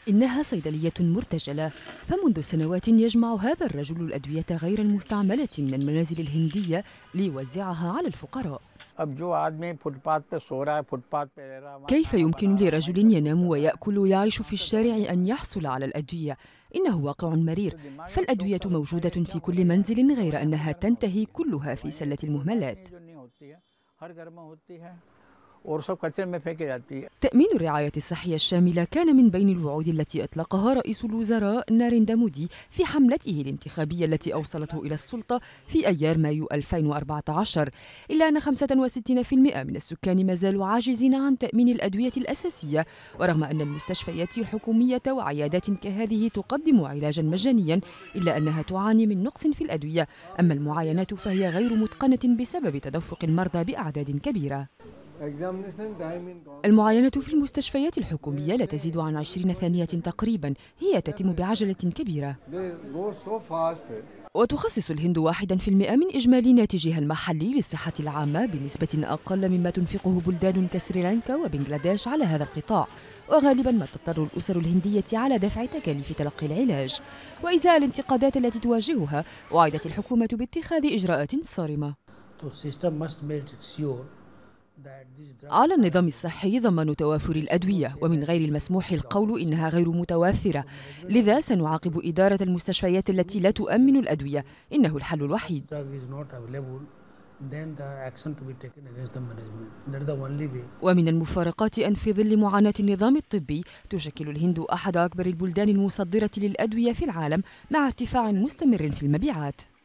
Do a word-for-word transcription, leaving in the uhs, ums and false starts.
إنها صيدلية مرتجلة، فمنذ سنوات يجمع هذا الرجل الأدوية غير المستعملة من المنازل الهندية ليوزعها على الفقراء. كيف يمكن لرجل ينام ويأكل ويعيش في الشارع أن يحصل على الأدوية؟ إنه واقع مرير، فالأدوية موجودة في كل منزل غير أنها تنتهي كلها في سلة المهملات. تأمين الرعاية الصحية الشاملة كان من بين الوعود التي أطلقها رئيس الوزراء ناريندرا مودي في حملته الانتخابية التي أوصلته إلى السلطة في أيار مايو ألفين وأربعة عشر، إلا أن خمسة وستين بالمئة من السكان ما زالوا عاجزين عن تأمين الأدوية الأساسية، ورغم أن المستشفيات الحكومية وعيادات كهذه تقدم علاجا مجانيا إلا أنها تعاني من نقص في الأدوية، أما المعاينات فهي غير متقنة بسبب تدفق المرضى بأعداد كبيرة. المعاينة في المستشفيات الحكومية لا تزيد عن عشرين ثانية تقريبا، هي تتم بعجلة كبيرة. وتخصص الهند واحدا في المئة من إجمالي ناتجها المحلي للصحة العامة بنسبة أقل مما تنفقه بلدان كسريلانكا وبنغلاديش على هذا القطاع، وغالبا ما تضطر الأسر الهندية على دفع تكاليف تلقي العلاج. وإزاء الانتقادات التي تواجهها، وعدت الحكومة باتخاذ إجراءات صارمة. على النظام الصحي ضمان توافر الأدوية، ومن غير المسموح القول إنها غير متوافرة، لذا سنعاقب إدارة المستشفيات التي لا تؤمن الأدوية، إنه الحل الوحيد. ومن المفارقات أن في ظل معاناة النظام الطبي تشكل الهند أحد أكبر البلدان المصدرة للأدوية في العالم، مع ارتفاع مستمر في المبيعات.